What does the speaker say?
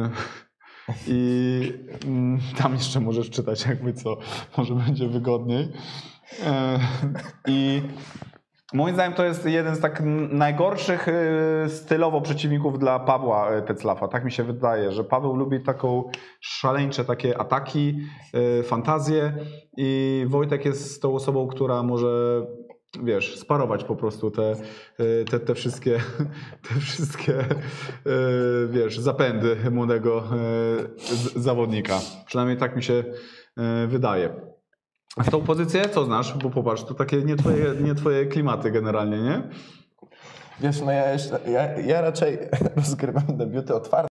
I tam jeszcze możesz czytać jakby co, może będzie wygodniej. I moim zdaniem to jest jeden z tak najgorszych stylowo przeciwników dla Pawła Teclafa. Tak mi się wydaje, że Paweł lubi taką szaleńcze takie ataki, fantazje i Wojtek jest tą osobą, która może, wiesz, sparować po prostu te wszystkie wiesz, zapędy młodego zawodnika. Przynajmniej tak mi się wydaje. A w tą pozycję co znasz? Bo popatrz, to takie nie twoje klimaty generalnie, nie? Wiesz, no ja raczej rozgrywam debiuty otwarte.